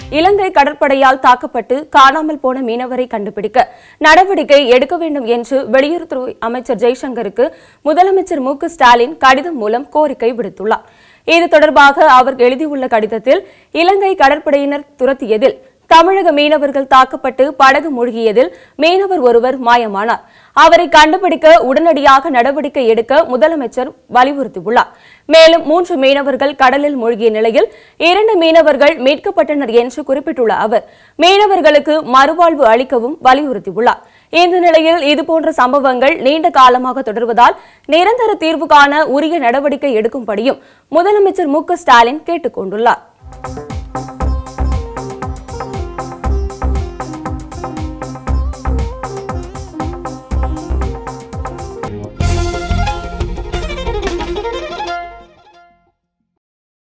இலங்கை கடற்படையால் தாக்கப்பட்டு காணாமல் போன மீனவரை கண்டுபிடிக்க நடவடிக்கை எடுக்க வேண்டும் என்று வெளியுறவுத்துறை அமைச்சர் ஜெய்சங்கருக்கு முதலமைச்சர் மு க ஸ்டாலின் கடிதம் மூலம் கோரிக்கை விடுத்துள்ளார். இது தொடர்பாக அவர் எழுதியுள்ள கடிதத்தில் இலங்கை கடற்படையினர் துரத்தியதில் தமிழக மீனவர்கள் தாக்கப்பட்டு படகு மூழ்கியதில் மீனவர் ஒருவர் மாயமானார். அவரை கண்டுபிடிக்க உடனடியாக நடவடிக்கை எடுக்க முதலமைச்சர் வலியுறுத்தியுள்ளார். மேலும் 3 மீனவர்கள் கடலில் மூழ்கிய நிலையில் 2 மீனவர்கள் மீட்கப்பட்டனர் என்று குறிப்பிட்டுள்ள அவர் மீனவர்களுக்கு மறுவாழ்வு அளிக்கவும் வலியுறுத்தியுள்ளார். இந்த நிலையில் இதுபோன்ற சம்பவங்கள் நீண்ட காலமாக தொடர்வதால் நிரந்தர தீர்வு காண உரிய நடவடிக்கை எடுக்கும்படியும் முதலமைச்சர் மு க ஸ்டாலின் கேட்டுக் கொண்டுள்ளார்.